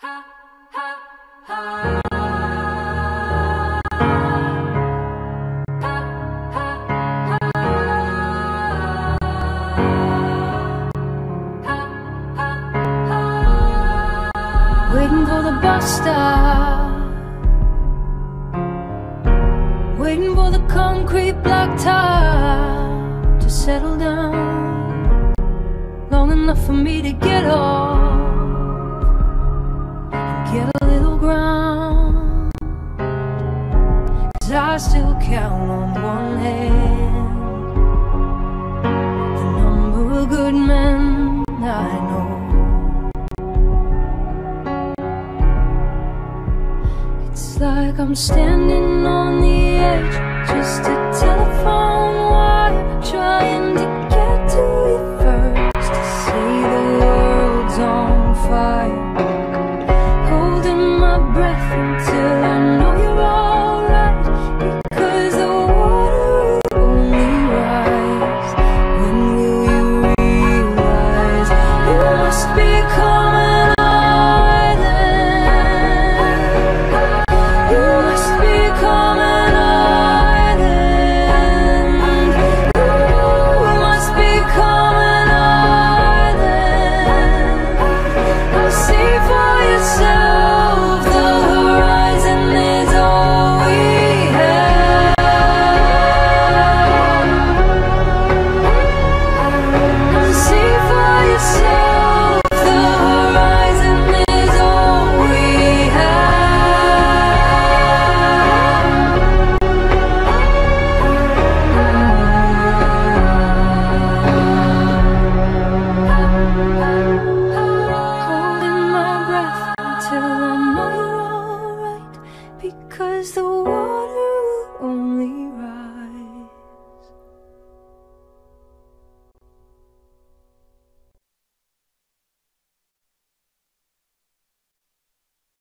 Waiting for the bus stop, waiting for the concrete blacktop to settle down long enough for me to get off and get a little ground. 'Cause I still count on one hand the number of good men I know. It's like I'm standing on the edge, just a telephone wire, trying to get to you first, to say the world's on fire, holding my breath until I know you're alright, because the water will only rise. When will you realize you must be coming? Holding my breath until I know you're